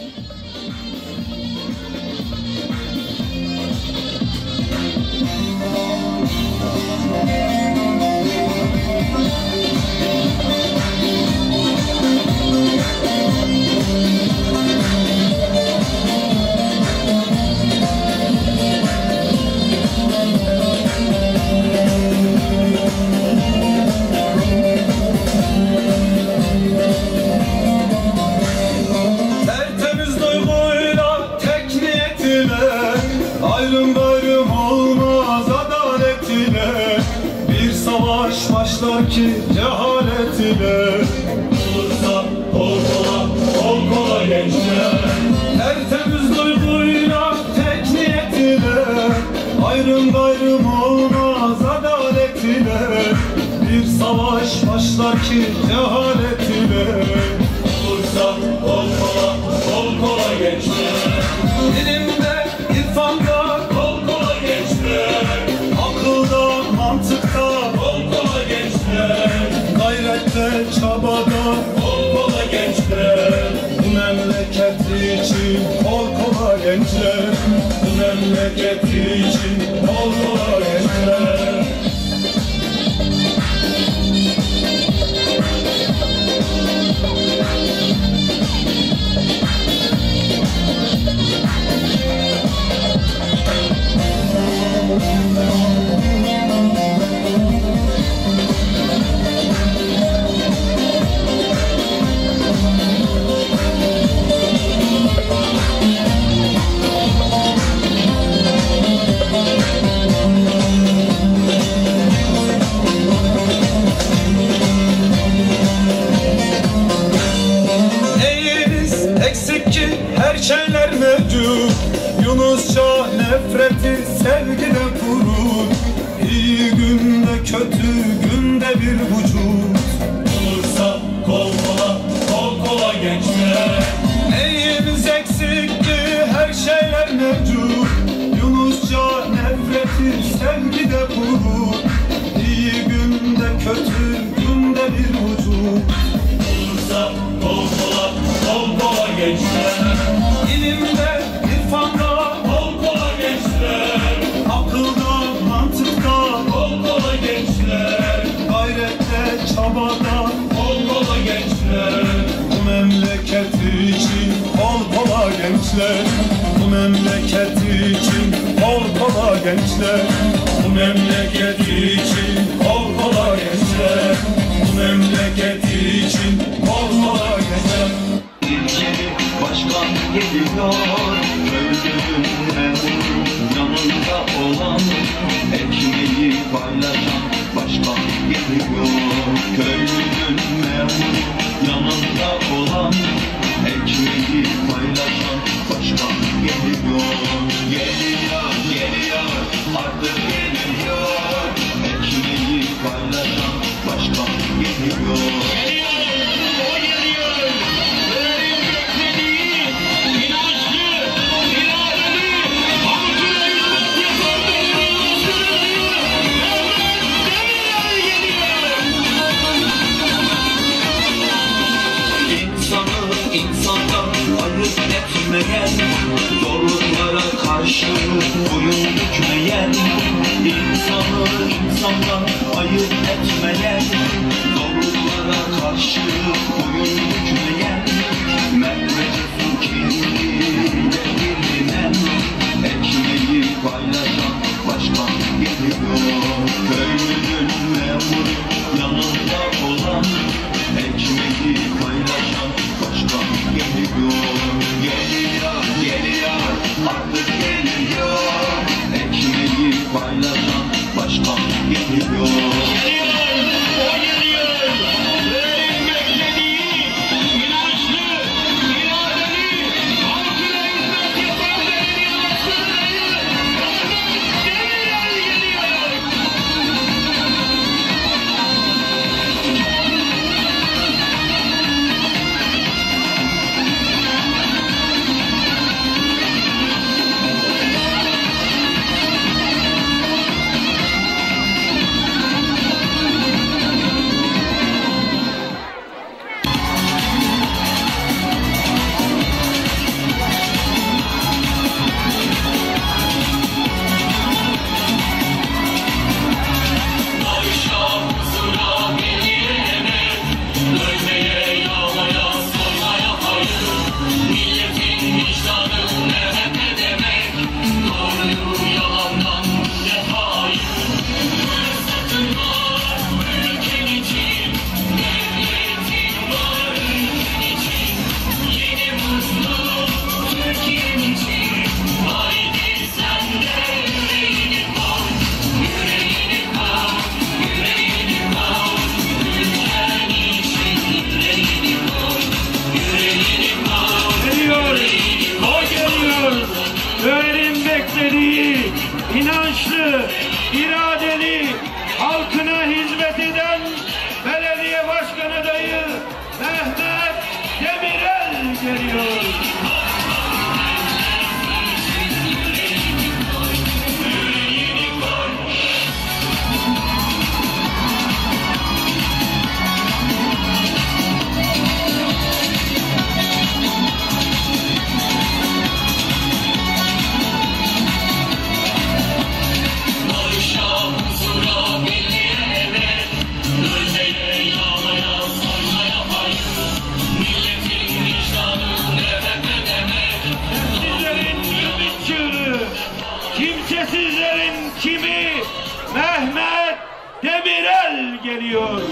Ki cehalet ile olursa kol kola gençler, tertemiz duyguyla tek niyet ile, ayrım gayrım olmaz adalet ile, bir savaş başlar ki cehalet ile olursa kol kola gençler, dilimde irfanda kol kola gençler, akılda mantıkta gayrette, çabada kol kola gençler, bu memleket için kol kola gençler, bu memleket için kol kola gençler. Şeyler mevcut, Yunusça nefreti sevgide kurur, İyi günde kötü günde bir vücut, olursa kol kola gençler, neyimiz eksikti her şeyler mevcut, Yunusça nefreti sevgide kurur, İyi günde kötü günde bir vücut, olursa kol kola gençler, İlimde, irfanda kol kola gençler, akılda, mantıkta kol kola gençler, gayrette, çabada kol kola gençler, bu memleket için kol kola gençler, bu memleket için kol kola gençler, bu memleket için kol kola gençler, bu memleket için kol kola gençler. Başkan geliyor, öldüğün memur yanında olan, ekmeği paylaşan başkan geliyor. Köylünün memur yanında olan, ekmeği paylaşan başkan geliyor. Geliyor, artık geliyor, ekmeği paylaşan başkan geliyor. Zorluklara karşı boyun bükmeyen, insanı insandan ayırt etmeyen, zorluklara karşı boyun bükmeyen, Mehmet'in kimliğiyle bilinen, ekmeği paylaşan başkan geliyor. Köylünün memuru yanında olan, ekmeği paylaşan başkan geliyor. Geliyor, artık geliyor, ekmeği paylaşan başkan geliyor. Geliyor, o geliyor, benim beklediğim inançlı, iradeli, halkına hizmet eden belediye başkan adayı Mehmet Demirel geliyor. Kimsesizlerin kimi Mehmet Demirel geliyor.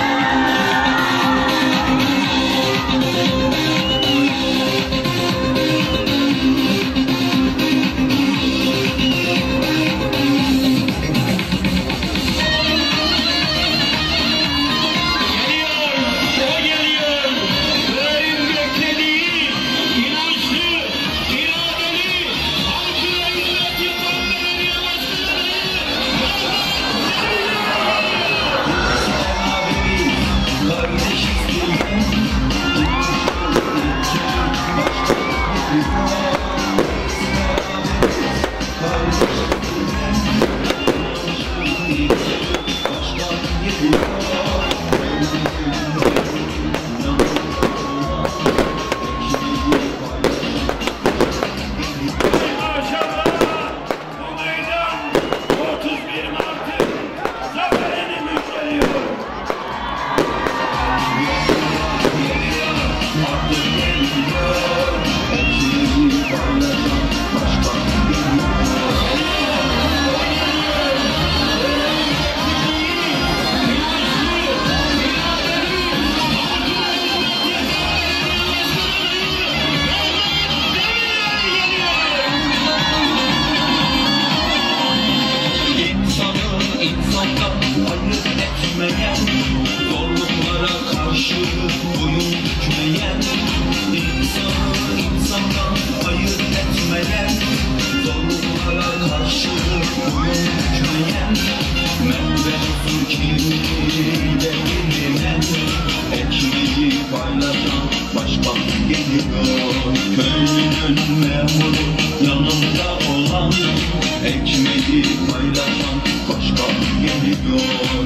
Zorluklara karşı boyun bükmeyen, insanı insandan ayırt etmeyen, zorluklara karşı boyun bükmeyen, Mehmet'in kimliğiyle bilinen, ekmeği paylaşan başkan geliyor. Köylünün memuru yanında olan, ekmeği paylaşan başkan geliyor.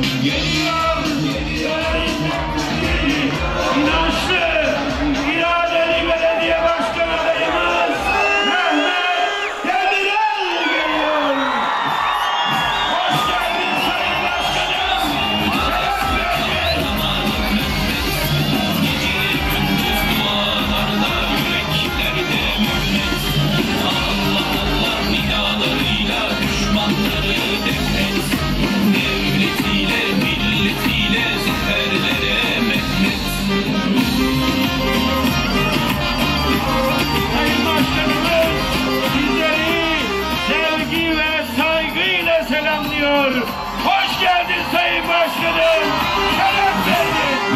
İnançlı, iradeli belediye başkan adayımız Mehmet Demirel geliyor. Hoş geldin Sayın Başkanım. Allah Allah nidalarıyla düşmanları defnet, devletiyle milletiyle zaferlere Mehmet. Sayın Başkanımız sizleri sevgi ve saygıyla selamlıyor. Hoş geldin Sayın Başkanım. Selam verdin.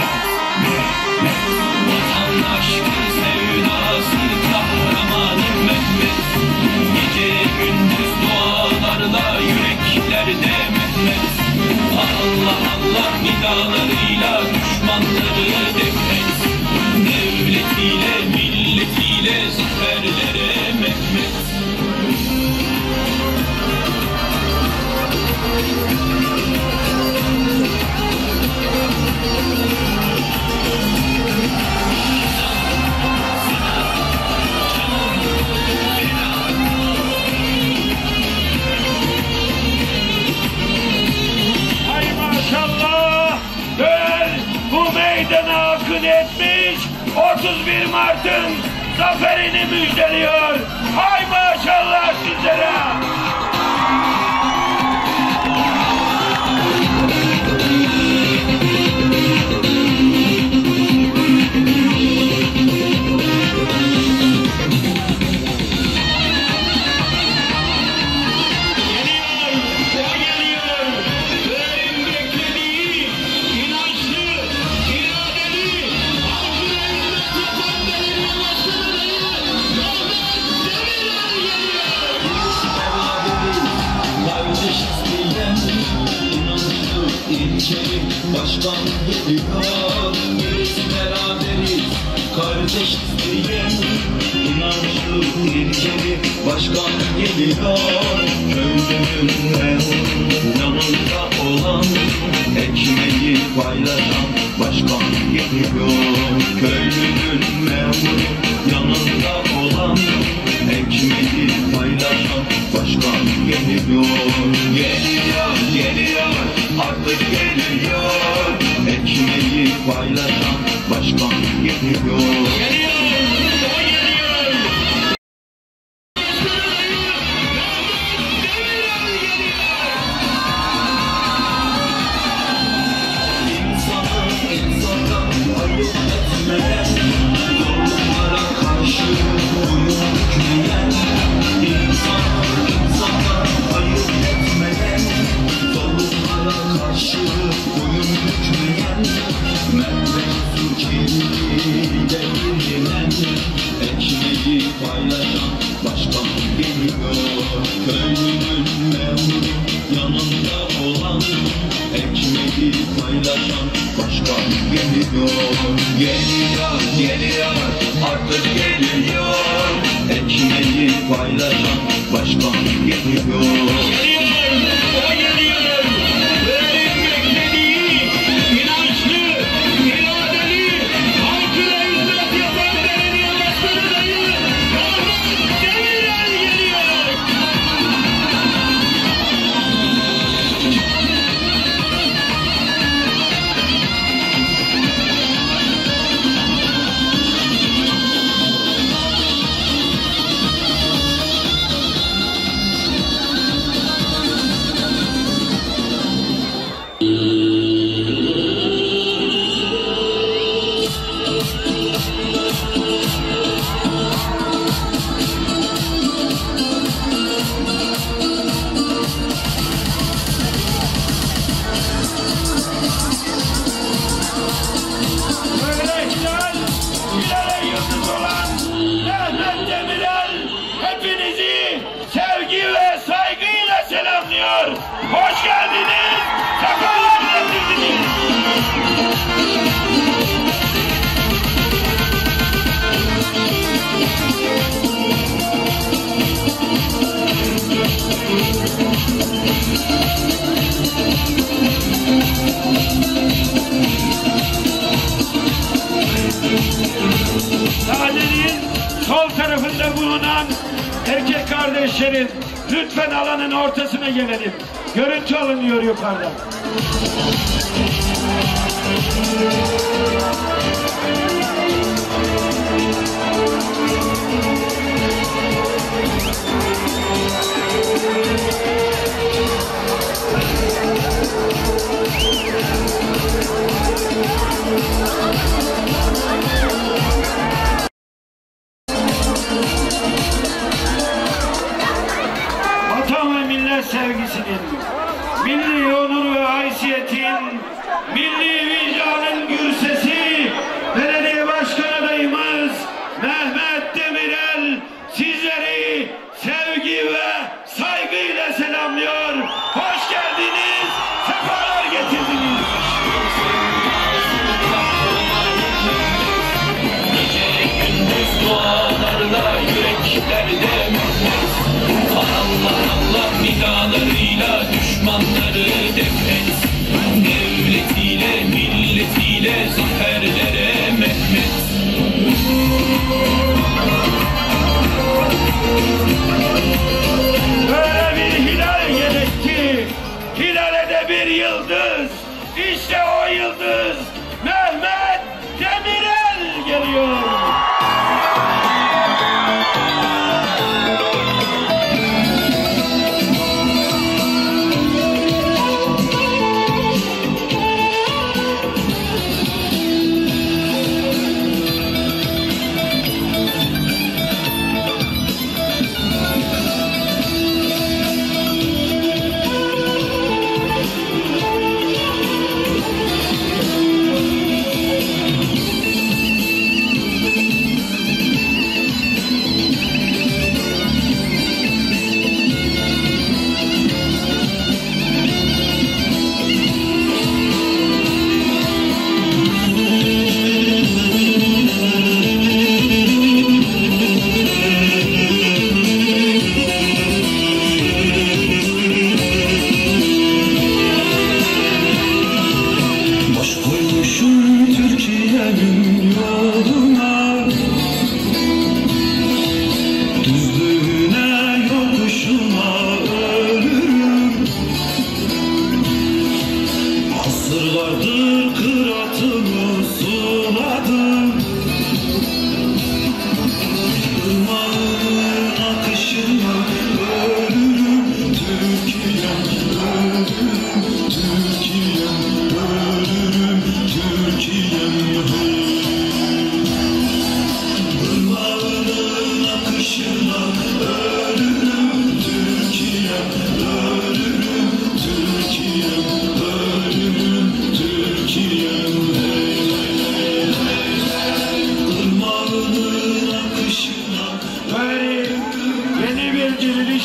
Vatandaş sevdası kahramanı Mehmet. Gece gündüz dualarla yüreklerde Mehmet. Allah Allah nidalarıyla düşmanları defnet, devletiyle milletiyle zaferlere Mehmet. Hay maşallah, göl bu meydana akın etmiş, 31 Mart'ın zaferini müjdeliyor. Hay maşallah sizlere. başkan geliyor. Biz beraberiz, kardeşiz diye inançlı ilkeli başkan geliyor. Köylünün memnun yanında olan, ekmeği paylaşan başkan geliyor. Köylünün memnun yanında olan, ekmeği paylaşan başkan geliyor. Geliyor, geliyor, artık geliyor. Ekmeği paylaşan başkan geliyor. Ekmeği paylaşan başkan geliyor. Köylünün memnun yanında olan, ekmeği paylaşan başkan geliyor. Geliyor, geliyor, artık geliyor. Ekmeği paylaşan başkan geliyor. Hoş geldiniz, sefalar getirdiniz. Sadenin sol tarafında bulunan erkek kardeşlerin lütfen alanın ortasına gelelim. Görüntü alınıyor yukarıdan. Vatan ve millet sevgisinin, milli onur ve haysiyetin, milli vicdanın gür sesi, belediye başkan adayımız Mehmet Demirel sizleri sevgi ve saygıyla selamlıyor. Hoş geldiniz, sefalar getirdiniz. Gece gündüz dualarla yüreklerde Allah Allah nidalarıyla düşmanları def et. Devletiyle milletiyle zaferlere Mehmet. Böyle bir hilal gerek ki hilale de bir yıldız. İşte o yıldız Mehmet Demirel geliyor.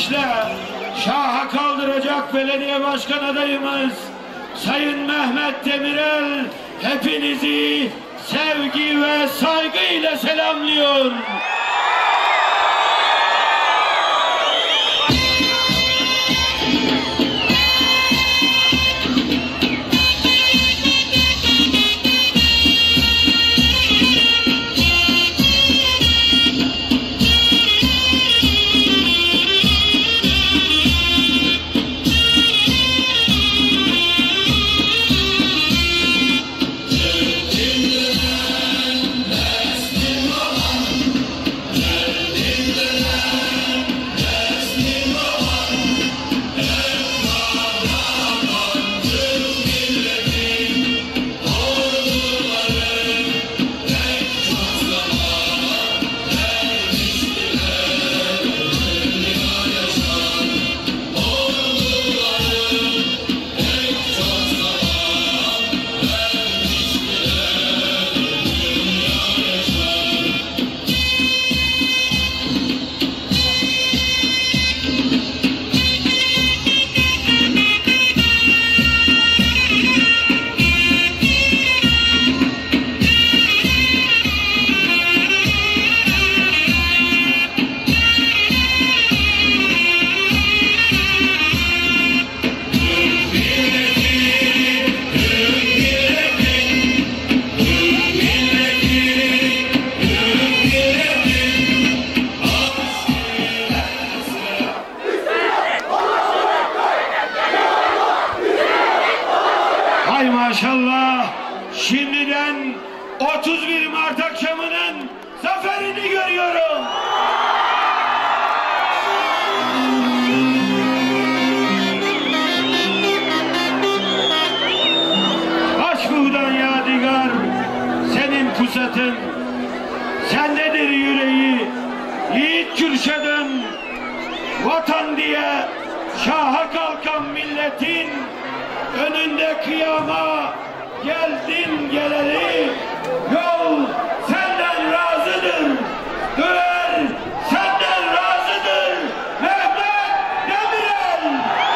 deyişle şaha kaldıracak belediye başkan adayımız Sayın Mehmet Demirel hepinizi sevgi ve saygıyla selamlıyor. Hay maşallah, şimdiden 31 Mart akşamının zaferini görüyorum. Aşk-ı yadigar senin pusatın, sendedir yüreği yiğit Kürşad'ın. Vatan diye şaha kalkan milletin önünde kıyama geldin geleli, yol senden razıdır, döner senden razıdır Mehmet Demirel.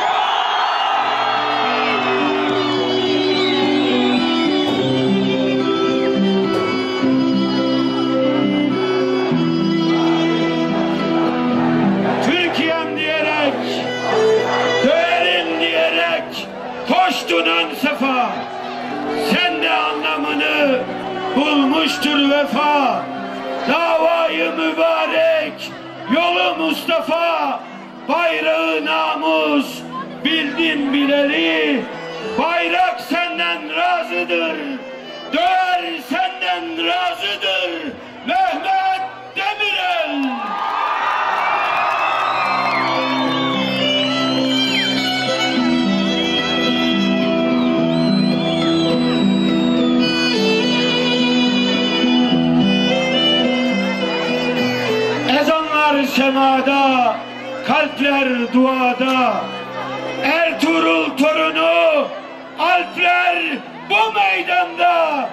Türkiye'm diyerek, dönerim diyerek koştun ön sefa, sen de anlamını bulmuştur vefa. Davayı mübarek, yolu Mustafa, bayrağı namus bildin bileli. Bayrak senden razıdır, döner senden razıdır Mehmet Demirel. Semada, kalpler duada, Ertuğrul torunu, Alpler bu meydanda.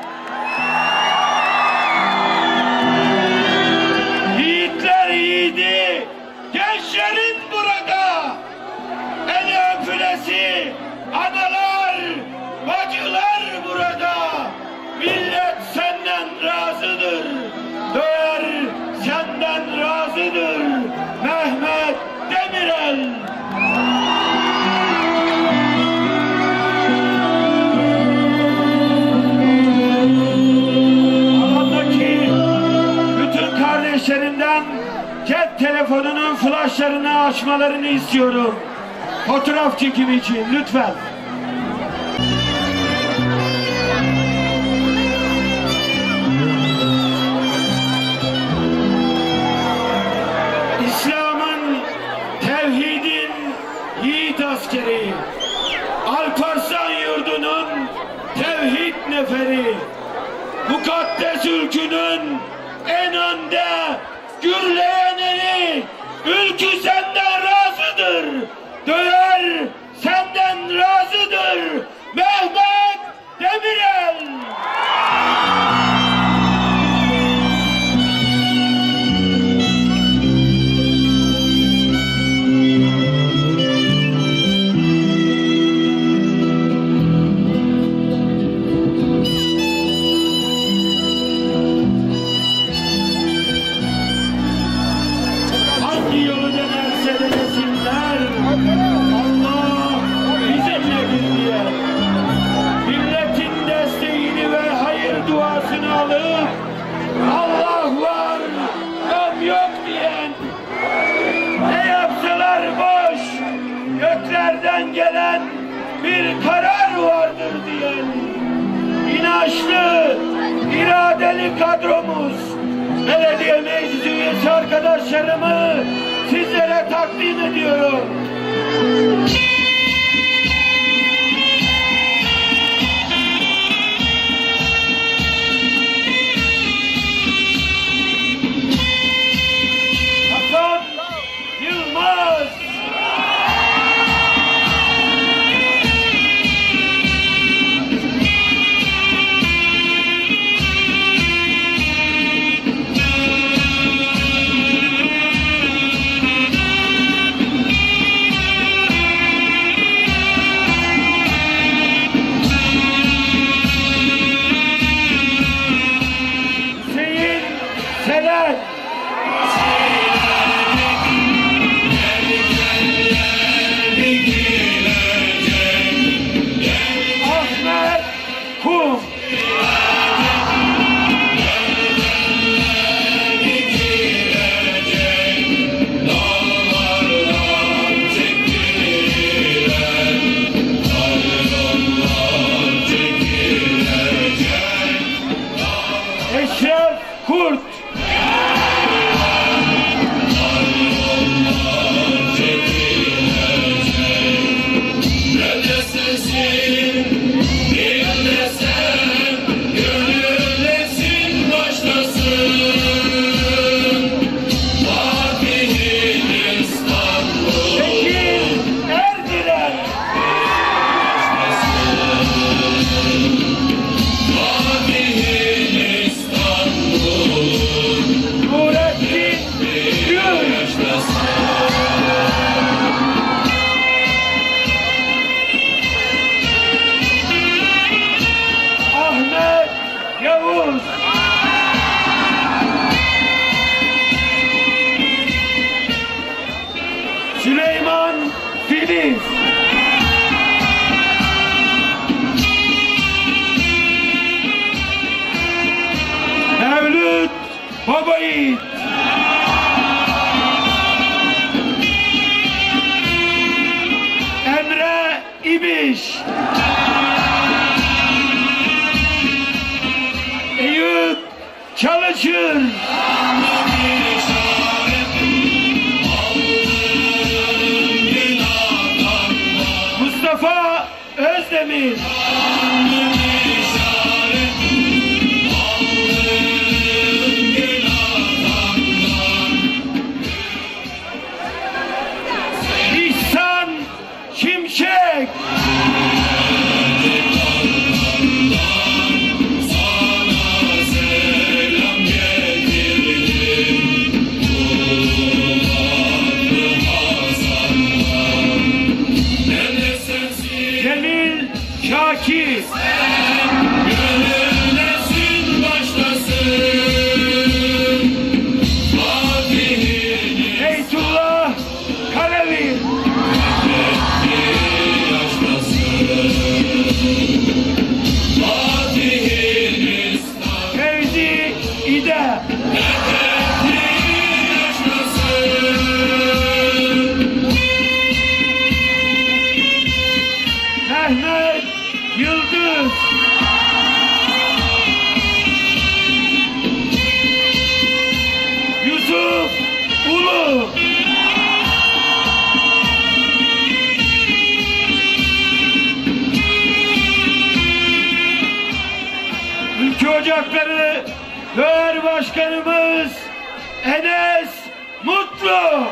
Yiğitler yiğidi, gençlerin burada, el öpülesi, analar, bacılar burada. Millet senden razıdır, döner senden razıdır Mehmet Demirel. Alandaki bütün kardeşlerimden cep telefonunun flaşlarını açmalarını istiyorum. Fotoğraf çekimi için lütfen. İslam'ın, tevhidin yiğit askeri, Alparslan yurdunun tevhid neferi, mukaddes ülkünün en önde gürleyen eli, ülkü senden razıdır, döner senden razıdır Mehmet Demirel. gelen bir karar vardır diyen inançlı, iradeli kadromuz, belediye meclis üyesi arkadaşlarımı sizlere takdim ediyorum. Hasan Yılmaz, Hüseyin Selen, Ahmet Kum, Eşref Kurt, Bekir Erdiler, Nurettin Gül, Ahmet Yavuz, Süleyman Filiz, Mevlüt Babayiğit, Emre İbiş, Eyüp Çalışır, Mustafa Özdemir, İhsan Şimşek, Cemil Şakir, Beytullah Kalevi, Fevzi İde, Mehmet Yıldız, Yusuf Ulu, Ülke Ocakları Böğer Başkanımız Enes Mutlu,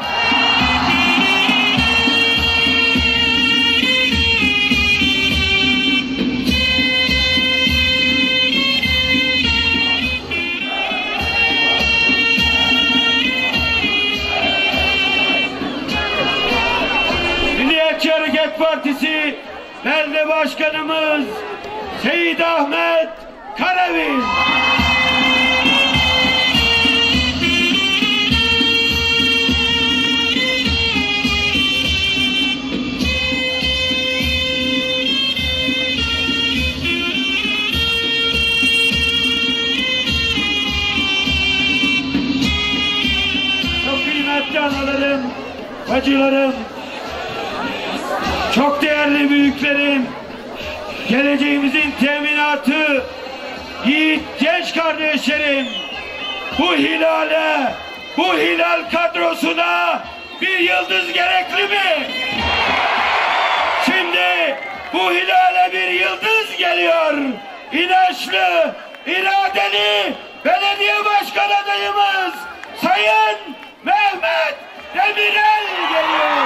Milliyetçi Hareket Partisi Belde Başkanımız Seyit Ahmet Karevin, Çok kıymetli analarım, bacılarım, çok değerli kıymetli büyüklerim, geleceğimizin teminatı, yiğit genç kardeşlerim, bu hilal kadrosuna bir yıldız gerekli mi? Şimdi bu hilale bir yıldız geliyor. İnançlı, iradeli belediye başkan adayımız Sayın Mehmet Demirel geliyor.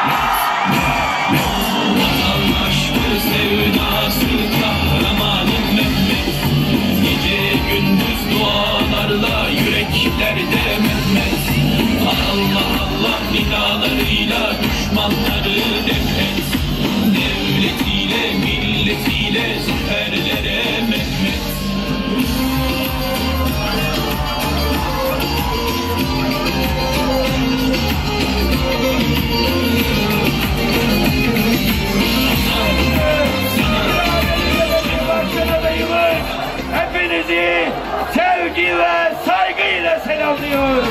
Aşkı sevdası kahramanım Mehmet, gece gündüz dualarla yüreklerde Mehmet. Allah Allah nidalarıyla düşmanları def et, devletiyle milletiyle zaferlere Mehmet. Hepinizi sevgi ve saygıyla selamlıyor.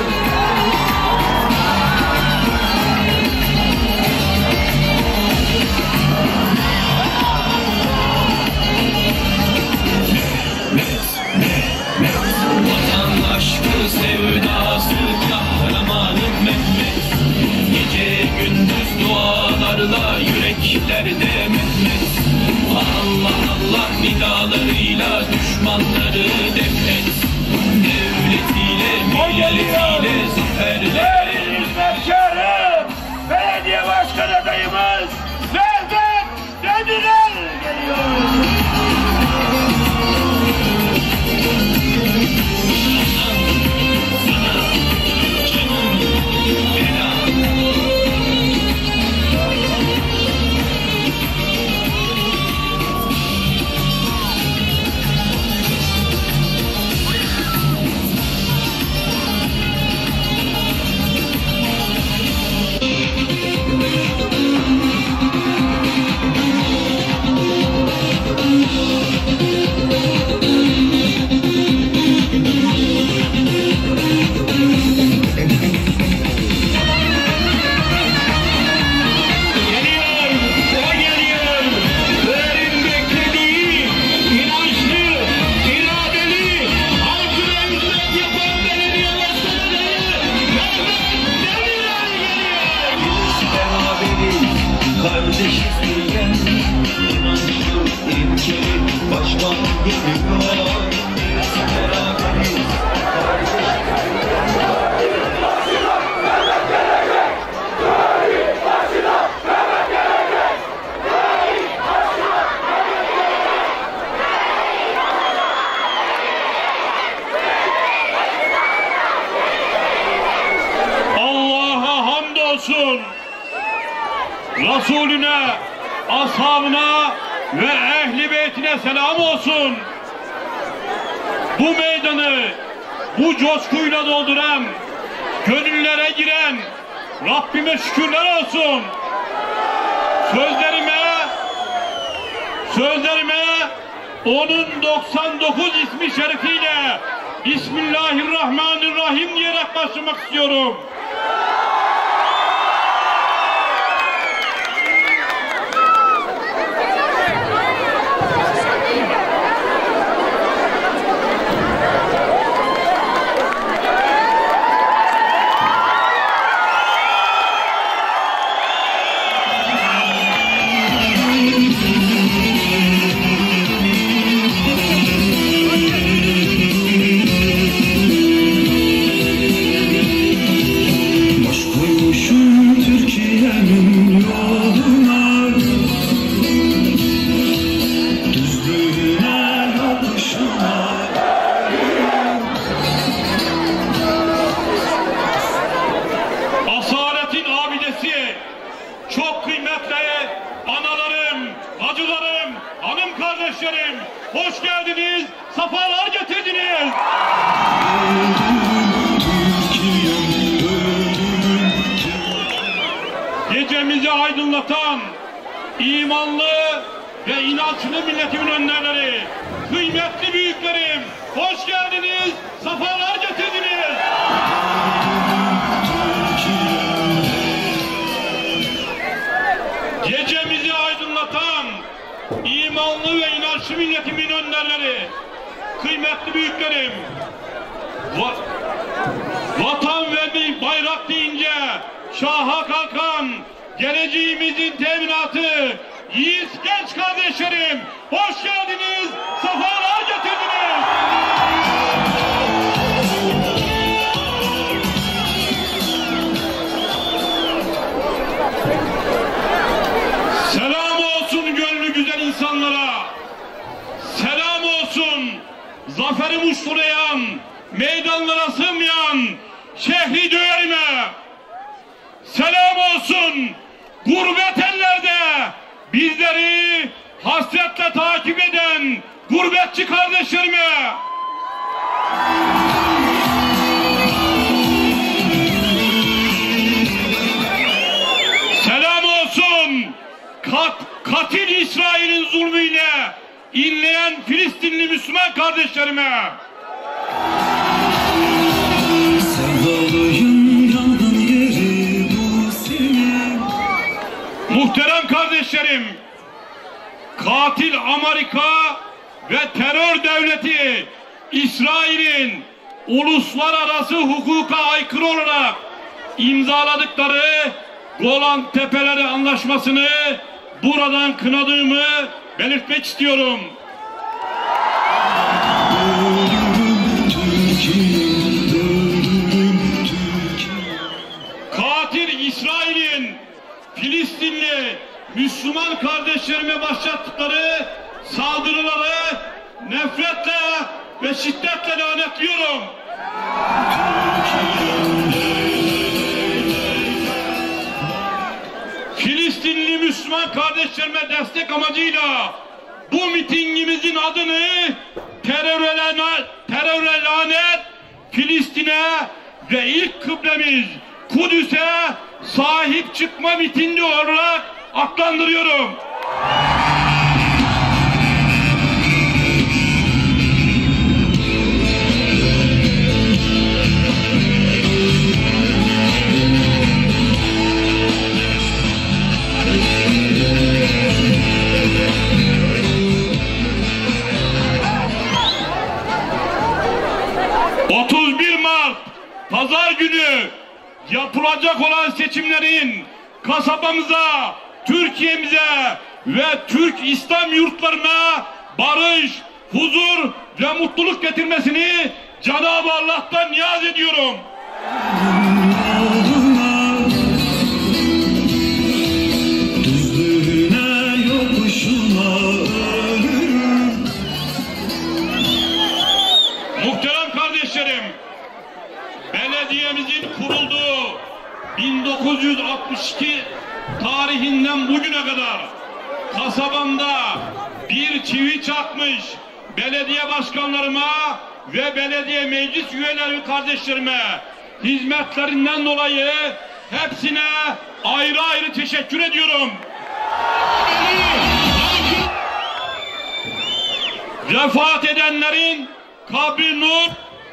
Vatan aşkı sevdası kahramanım Mehmet, gece gündüz dualarla yüreklerde Mehmet. Allah Allah nidalarıyla düşmanları def et, devletiyle milletiyle zaferlere. Hizmetkarım, belediye başkan adayımız Mehmet Demirel geliyor. Kardeşiz diyen inancı ilkeli başkan geliyor. Beraberiz Allah'a hamdolsun. Resulüne, ashabına ve ehli beytine selam olsun. Bu meydanı bu coşkuyla dolduran, gönüllere giren Rabbime şükürler olsun. Sözlerime onun 99 ismi şerifiyle Bismillahirrahmanirrahim diyerek başlamak istiyorum. Çok kıymetli analarım, bacılarım, hanım kardeşlerim, hoş geldiniz, sefalar getirdiniz. Gecemizi aydınlatan, imanlı ve inançlı milletimin önderleri, kıymetli büyüklerim, hoş geldiniz, sefalar getirdiniz. Gecemizi aydınlatan kıymetli büyüklerim, vatan ve bayrak deyince şaha kalkan geleceğimizin teminatı yiğit genç kardeşlerim, hoş geldiniz, sefalar getirdiniz. Selam olsun gönlü güzel insanlara, selam olsun zaferi muştulayan, meydanlara sığmayan şehri döverime, selam olsun gurbet ellerde bizleri hasretle takip eden gurbetçi kardeşlerime. Selam olsun katil İsrail'in zulmüyle inleyen Filistinli Müslüman kardeşlerime. Muhterem kardeşlerim, katil Amerika ve terör devleti İsrail'in uluslararası hukuka aykırı olarak imzaladıkları Golan Tepeleri Anlaşması'nı buradan kınadığımı belirtmek istiyorum. Katil İsrail'in Filistinli Müslüman kardeşlerime başlattıkları saldırıları nefretle ve şiddetle lanetliyorum. Filistinli Müslüman kardeşlerime destek amacıyla bu mitingimizin adını teröre lanet, Filistin'e ve ilk kıblemiz Kudüs'e sahip çıkma mitingi olarak adlandırıyorum. Pazar günü yapılacak olan seçimlerin kasabamıza, Türkiye'mize ve Türk İslam yurtlarına barış, huzur ve mutluluk getirmesini Cenab-ı Allah'tan niyaz ediyorum. Muhterem kardeşlerim, belediyemizin kurulduğu 1962 tarihinden bugüne kadar kasabamda bir çivi çakmış belediye başkanlarıma ve belediye meclis üyeleri kardeşlerime hizmetlerinden dolayı hepsine ayrı ayrı teşekkür ediyorum. Vefat edenlerin kabri nur,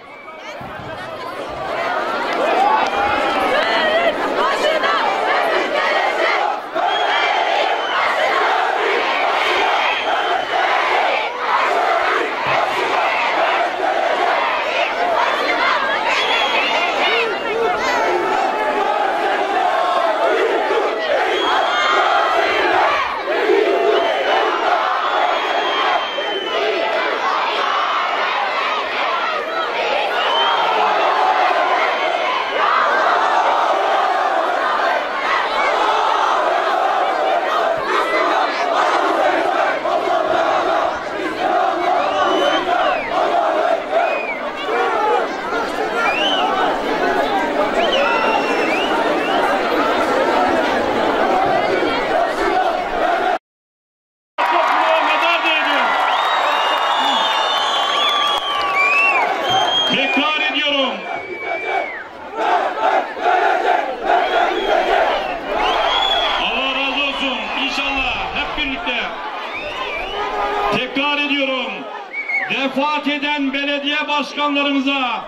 tekrar ediyorum. Allah razı olsun. İnşallah hep birlikte. Tekrar ediyorum. Vefat eden belediye başkanlarımıza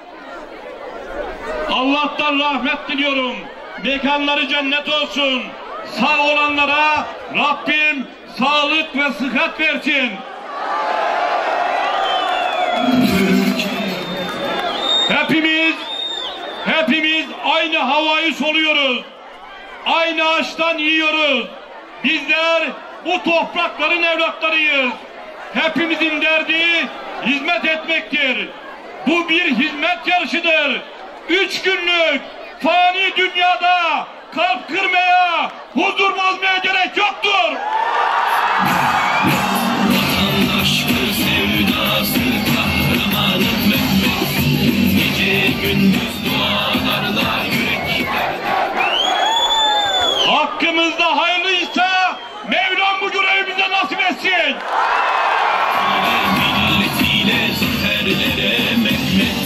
Allah'tan rahmet diliyorum. Mekanları cennet olsun. Sağ olanlara Rabbim sağlık ve sıhhat versin. aynı havayı soluyoruz. Aynı ağaçtan yiyoruz. Bizler bu toprakların evlatlarıyız. Hepimizin derdi hizmet etmektir. Bu bir hizmet yarışıdır. 3 günlük fani dünyada kalp kırmaya, huzur bozmaya gerek yoktur. Vatan aşkı sevdası kahramanım Mehmet. Gece gündüz dualarla yüreklerde. Hakkımızda hayırlıysa Mevlam bu görevi bize nasip etsin. Milletiyle zaferlere Mehmet.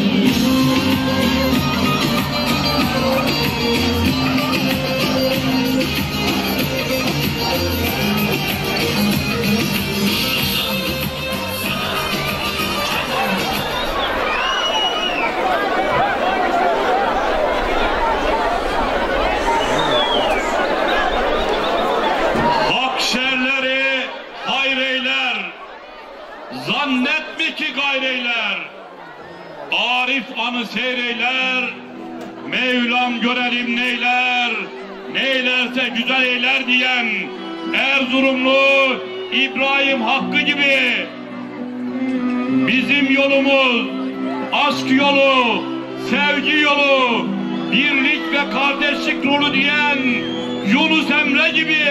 Şerleri hayreyler, zannetme ki gayreyler. Arif anı seyreyler, Mevlam görelim neyler, neylerse güzel eyler diyen Erzurumlu İbrahim Hakkı gibi bizim yolumuz aşk yolu, sevgi yolu, birlik ve kardeşlik yolu diyen Yunus Emre gibi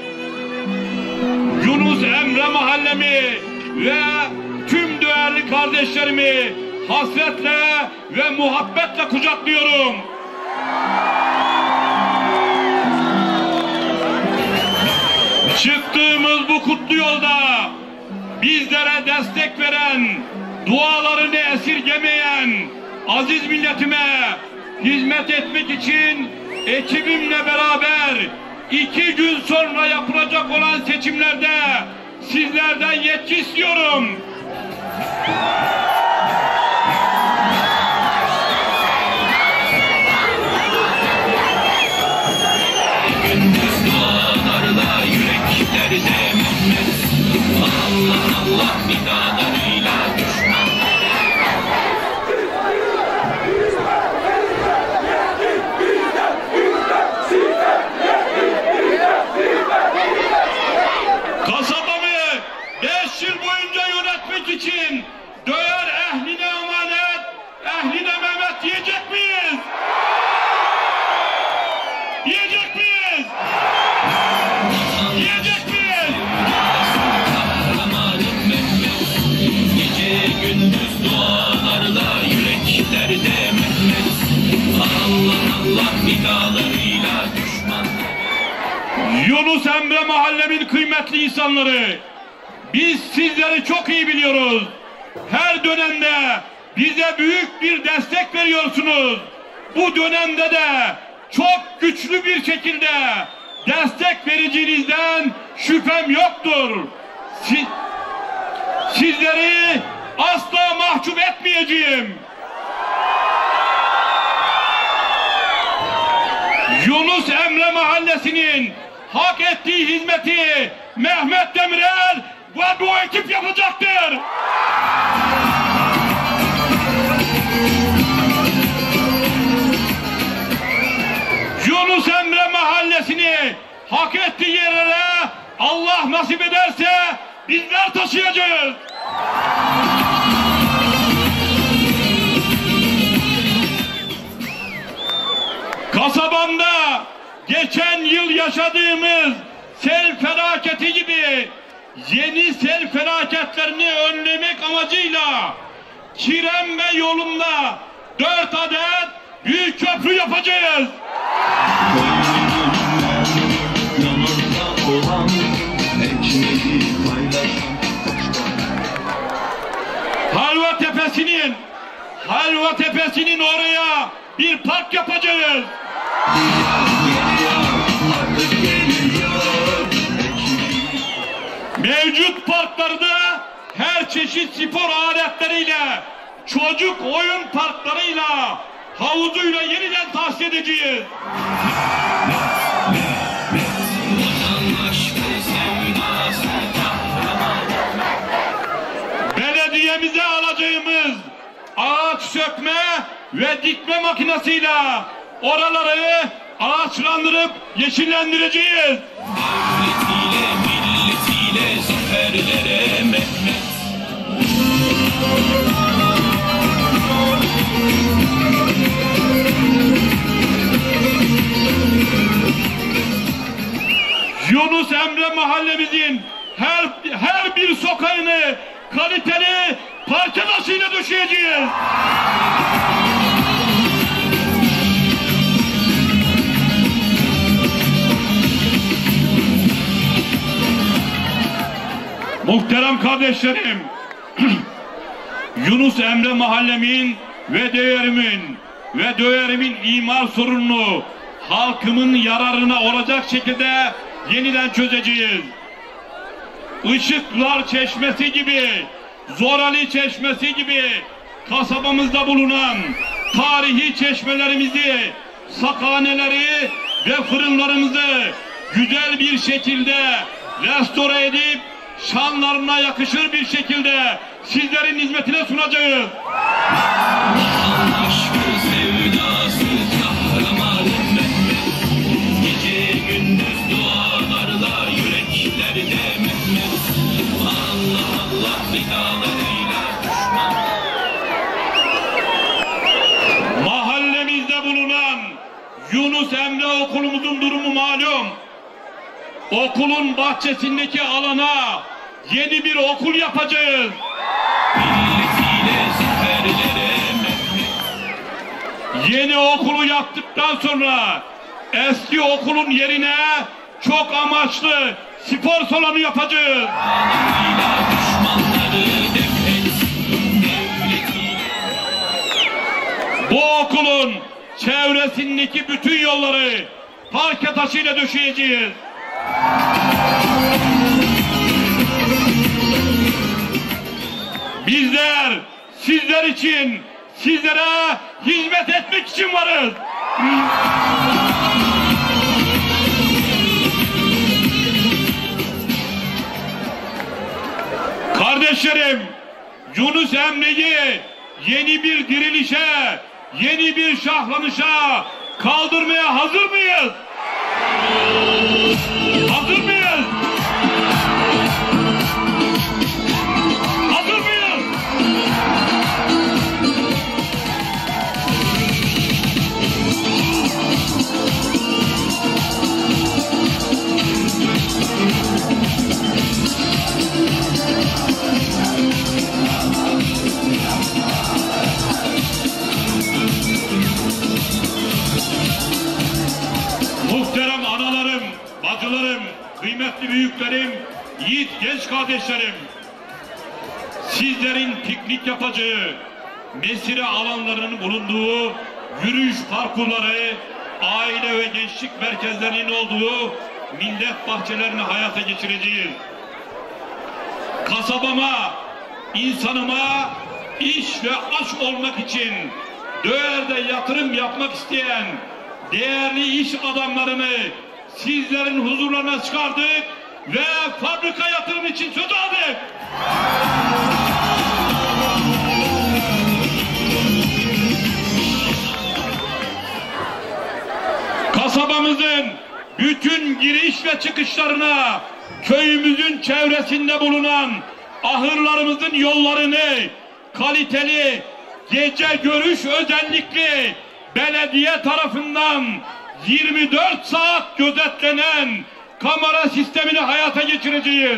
Yunus Emre mahallemi ve tüm değerli kardeşlerimi hasretle ve muhabbetle kucaklıyorum. Çıktığımız bu kutlu yolda bizlere destek veren, dualarını esirgemeyen aziz milletime hizmet etmek için ekibimle beraber 2 gün sonra yapılacak olan seçimlerde sizlerden yetki istiyorum. Gündüz dualarla yüreklerde Mehmet. Allah Allah nidalarıyla düşman. Kasabamı 5 yıl boyunca yönetmek için döyer ehline emanet, ehline Mehmet diyecek miyiz? Diyecek miyiz? Diyecek miyiz? Kahramanım Mehmet. Gece gündüz dualarla yüreklerde Mehmet. Allah Allah nidalarıyla düşman. Yunus Emre mahallemin kıymetli insanları, biz sizleri çok iyi biliyoruz. Her dönemde bize büyük bir destek veriyorsunuz. Bu dönemde de çok güçlü bir şekilde destek vereceğinizden şüphem yoktur. Sizleri asla mahcup etmeyeceğim. Yunus Emre mahallesinin hak ettiği hizmeti Mehmet Demirel ve bu ekip yapacaktır. Yunus Emre mahallesini hak ettiği yerlere Allah nasip ederse bizler taşıyacağız. Kasabamda geçen yıl yaşadığımız sel felaketi gibi yeni sel felaketlerini önlemek amacıyla Kirem ve yolunda 4 adet büyük köprü yapacağız. Halva Tepesi'nin oraya bir park yapacağız. Mevcut parklarda her çeşit spor aletleriyle, çocuk oyun parklarıyla, havuzuyla yeniden tahsis edeceğiz. Belediyemize alacağımız ağaç sökme ve dikme makinesiyle oraları ağaçlandırıp yeşillendireceğiz. Devletiyle, milletiyle zaferlere Mehmet. Yunus Emre mahallemizin her bir sokağını kaliteli parke taşıyla döşeyeceğiz. Muhterem kardeşlerim, Yunus Emre mahallemin ve değerimin imar sorununu halkımın yararına olacak şekilde yeniden çözeceğiz. Işıklar Çeşmesi gibi, Zorali Çeşmesi gibi kasabamızda bulunan tarihi çeşmelerimizi, sakhaneleri ve fırınlarımızı güzel bir şekilde restore edip şanlarına yakışır bir şekilde sizlerin hizmetine sunacağız. Aşkı sevdası kahraman Mehmet. Gece gündüz dualarla yüreklerde Mehmet. Allah Allah nidalarıyla düşman. Mahallemizde bulunan Yunus Emre okulumuzun durumu malum. Okulun bahçesindeki alana yeni bir okul yapacağız. Milletiyle zaferlere Mehmet. Yeni okulu yaptıktan sonra eski okulun yerine çok amaçlı spor salonu yapacağız. Dağlarıyla düşmanları def et. Devletiyle. Bu okulun çevresindeki bütün yolları parke taşıyla döşeyeceğiz. Bizler sizler için, sizlere hizmet etmek için varız. Kardeşlerim, Yunus Emre'yi yeni bir dirilişe, yeni bir şahlanışa kaldırmaya hazır mıyız? Hazır mıyız? Hazır mıyız? Muhterem analarım, bacılarım, kıymetli büyüklerim, yiğit genç kardeşlerim, sizlerin piknik yapacağı, mesire alanlarının bulunduğu, yürüyüş parkurları, aile ve gençlik merkezlerinin olduğu millet bahçelerini hayata geçireceğiz. Kasabama, insanıma iş ve aş olmak için Döğer'de yatırım yapmak isteyen değerli iş adamlarını sizlerin huzurlarına çıkardık ve fabrika yatırım için söz aldık. Kasabamızın bütün giriş ve çıkışlarına, köyümüzün çevresinde bulunan ahırlarımızın yollarını kaliteli, gece görüş özellikli belediye tarafından 24 saat gözetlenen kamera sistemini hayata geçireceğiz.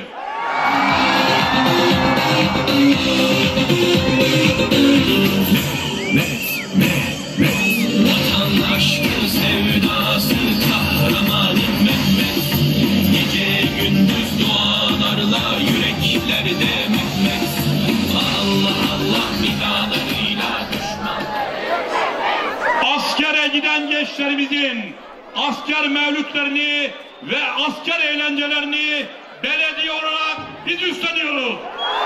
Vatan aşkı sevdası kahraman Mehmet. Gece gündüz dualarla yüreklerde Mehmet. Allah Allah nidalarıyla düşman. Askere giden gençlerimizin asker mevlütlerini ve asker eğlencelerini belediye olarak biz üstleniyoruz.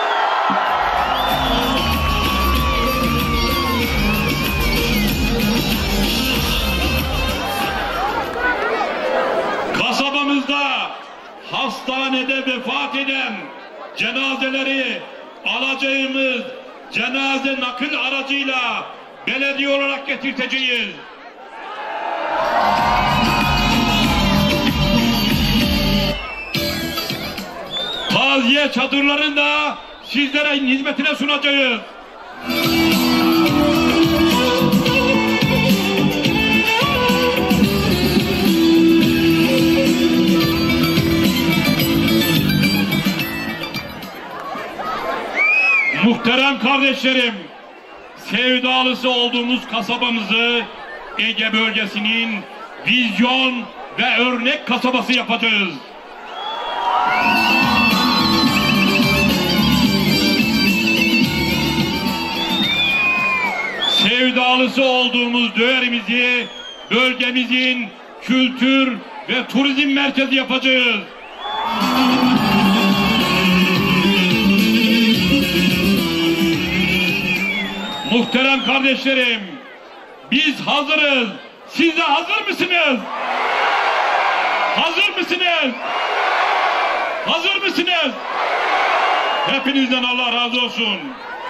Kasabamızda hastanede vefat eden cenazeleri alacağımız cenaze nakil aracıyla belediye olarak getirteceğiz. ve çadırlarını da sizlere hizmetine sunacağız. Muhterem kardeşlerim, sevdalısı olduğumuz kasabamızı Ege bölgesinin vizyon ve örnek kasabası yapacağız. Sevdalısı olduğumuz Döğer'imizi bölgemizin kültür ve turizm merkezi yapacağız. Muhterem kardeşlerim, biz hazırız. Siz de hazır mısınız? Hazır mısınız? Hazır mısınız? Hepinizden Allah razı olsun.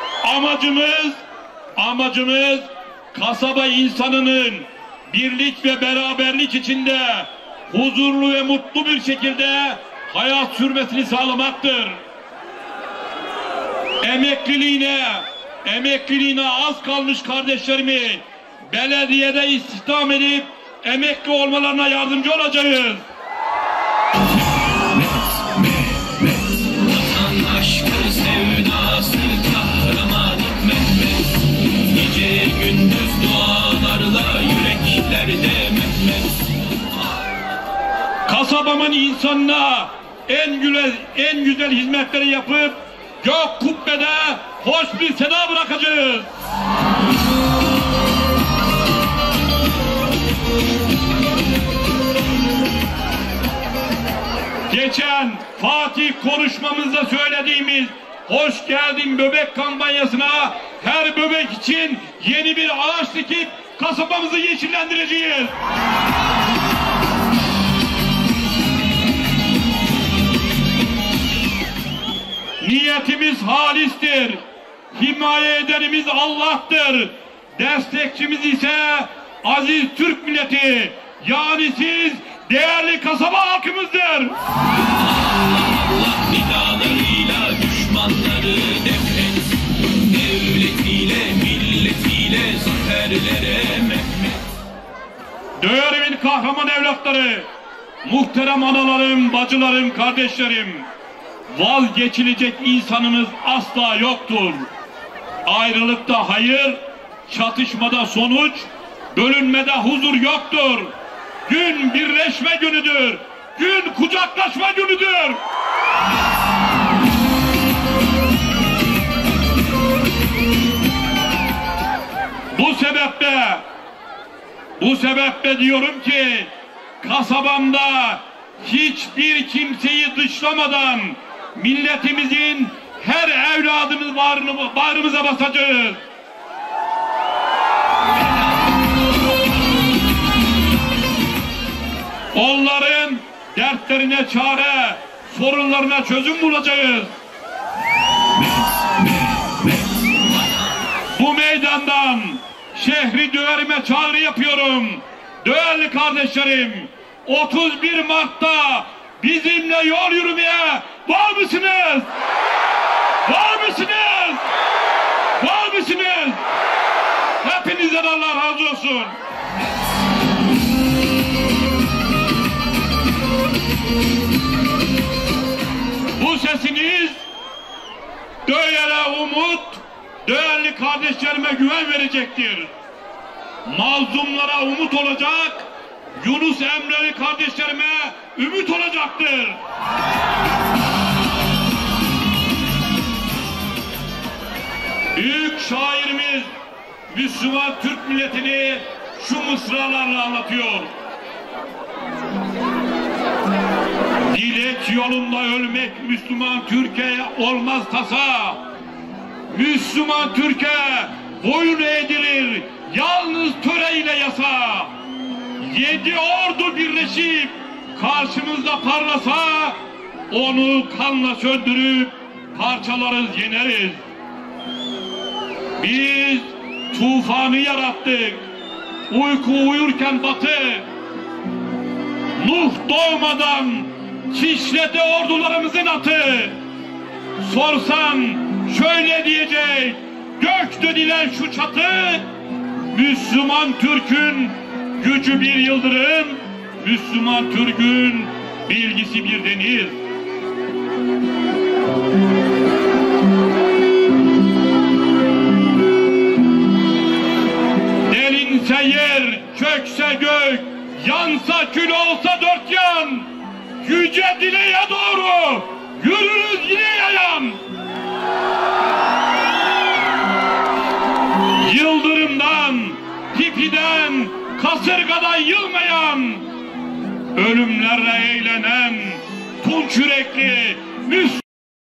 Amacımız kasaba insanının birlik ve beraberlik içinde huzurlu ve mutlu bir şekilde hayat sürmesini sağlamaktır. Emekliliğine az kalmış kardeşlerimi belediyede istihdam edip emekli olmalarına yardımcı olacağız. Vatan aşkı sevdası kahraman Mehmet, gece gündüz dualarla yüreklerde Mehmet. Kasabamın insanına en güzel hizmetleri yapıp gök kubbede hoş bir seda bırakacağız. Geçen Fatih konuşmamızda söylediğimiz hoş geldin bebek kampanyasına her bebek için yeni bir ağaç dikip kasabamızı yeşillendireceğiz. Niyetimiz halistir. Himaye edenimiz Allah'tır. Destekçimiz ise aziz Türk milleti. Yani siz değerli kasaba halkımızdır. Allah nidalarıyla düşmanları defet, devletiyle milletiyle zaferlere Mehmet. Döğerimin kahraman evlatları, muhterem analarım, bacılarım, kardeşlerim, vazgeçilecek insanımız asla yoktur. Ayrılıkta hayır, çatışmada sonuç, bölünmede huzur yoktur. Gün birleşme günüdür. Gün kucaklaşma günüdür. Bu sebeple diyorum ki kasabamda hiçbir kimseyi dışlamadan milletimizin her evladını bağrımıza basacağız. Onların dertlerine çare, sorunlarına çözüm bulacağız. Bu meydandan şehri Döğer'ime çağrı yapıyorum. Değerli kardeşlerim, 31 Mart'ta bizimle yol yürümeye var mısınız? Var mısınız? Var mısınız? Hepinizden Allah razı olsun. Bu sesiniz Döğer'e umut, değerli kardeşlerime güven verecektir. Mazlumlara umut olacak, Yunus Emre'li kardeşlerime ümit olacaktır. Büyük şairimiz Müslüman Türk milletini şu mısralarla anlatıyor. Dilek yolunda ölmek Müslüman Türkiye olmaz tasa. Müslüman Türkiye boyun eğdirir yalnız töreyle yasa. 7 ordu birleşip karşımızda parlasa onu kanla söndürüp parçalarız, yeneriz. Biz tufanı yarattık. Uyku uyurken batı. Nuh doğmadan kişledi ordularımızın atı. sorsan şöyle diyecek: gök denilen şu çatı, Müslüman Türk'ün gücü bir yıldırım, Müslüman Türk'ün bilgisi bir deniz. Delinse yer, çökse gök, yansa kül olsa dört yan, yüce dileğe doğru yürürüz yine yayan. Yıldırımdan, tipiden, kasırgadan yılmayan, ölümlerle eğlenen tunç yürekli Müslümanlarız.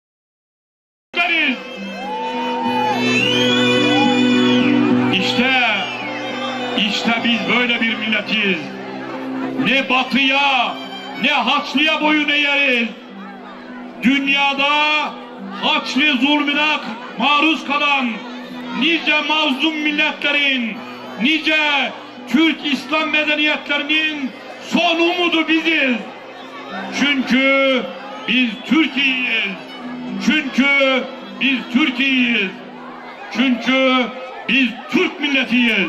İşte biz böyle bir milletiz. Ne batıya ne Haçlı'ya boyun eğeriz. Dünyada Haçlı zulmüne maruz kalan nice mazlum milletlerin, nice Türk İslam medeniyetlerinin son umudu biziz. Çünkü biz Türkiye'yiz. Çünkü biz Türkiye'yiz. Çünkü biz Türk milletiyiz.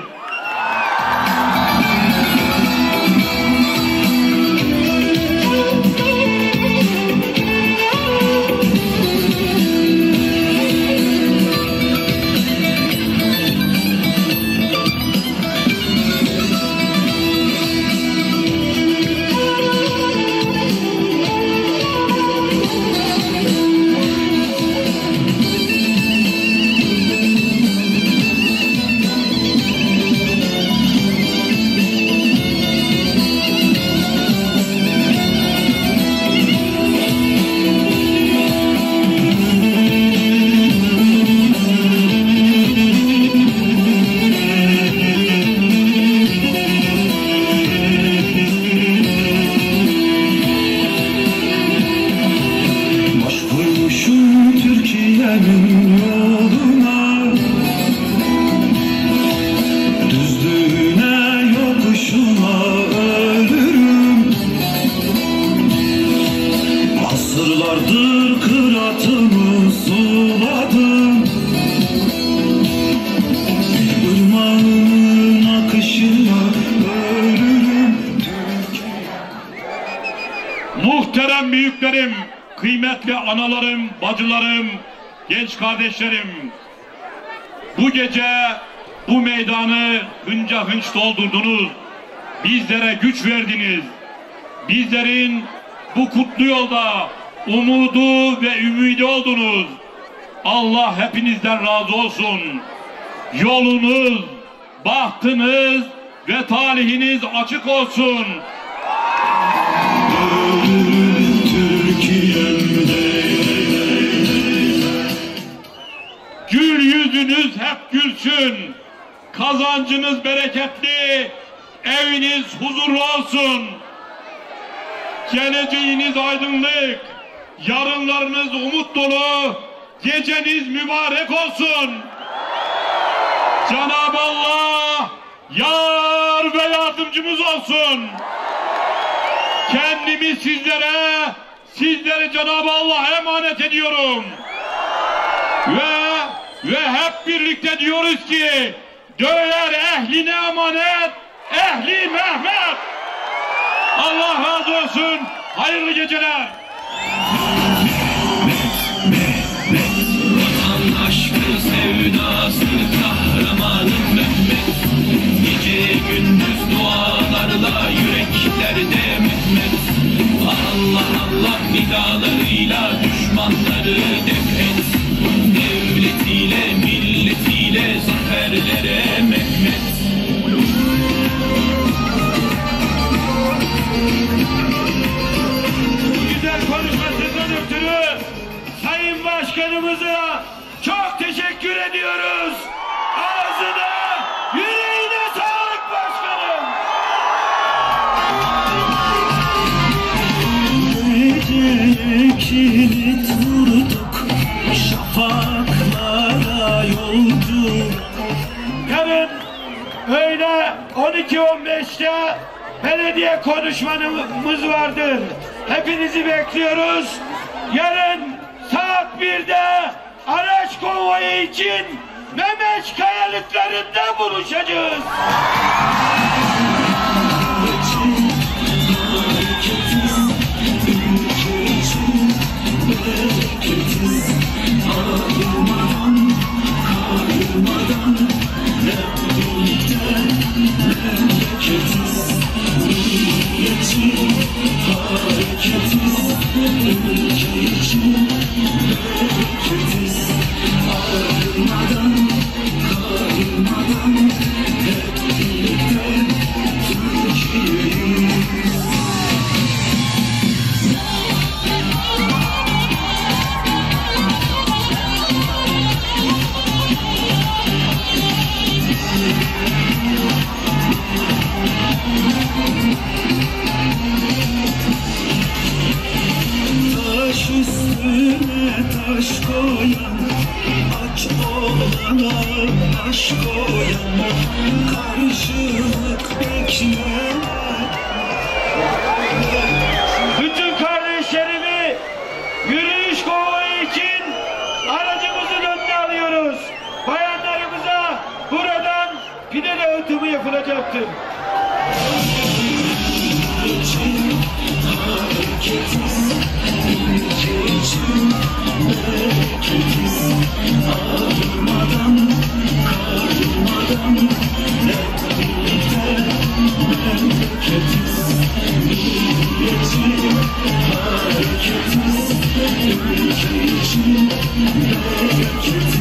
Muhterem büyüklerim, kıymetli analarım, bacılarım, genç kardeşlerim, bu gece bu meydanı hınca hınç doldurdunuz, bizlere güç verdiniz, bizlerin bu kutlu yolda umudu ve ümidi oldunuz. Allah hepinizden razı olsun. Yolunuz, bahtınız ve talihiniz açık olsun. Gül yüzünüz hep gülsün, kazancınız bereketli, eviniz huzurlu olsun. Geleceğiniz aydınlık, yarınlarınız umut dolu, geceniz mübarek olsun. Cenab-ı Allah yar ve yardımcımız olsun. Kendimi sizlere Cenab-ı Allah'a emanet ediyorum. Ve hep birlikte diyoruz ki, döver ehline emanet, ehli Mehmet. Allah razı olsun. Hayırlı geceler. Vatan aşkı sevdası kahramanım Mehmet. Gece gündüz dualarla yüreklerde Mehmet. Allah Allah nidalarıyla düşmanları def et. Devletiyle milletiyle zaferlere Mehmet. Bu güzel konuşmasından ötürü Sayın Başkanımıza çok teşekkür ediyoruz. Ağzına, yüreğine sağlık başkanım. Geceye kilit vurduk, şafaklara yolcu. Yarın öğle 12.15'te belediye konuşmamız vardır. Hepinizi bekliyoruz. Yarın saat 1'de araç konvoyu için Memeç kayalıklarında buluşacağız. Taş üstüne taş koyan, aç olana aşk koyan, karşılık bekleme. Bütün kardeşlerimi yürüyüş konvoyu için aracımızın önüne alıyoruz. Bayanlarımıza buradan pide dağıtımı yapılacaktır. Hareketiz,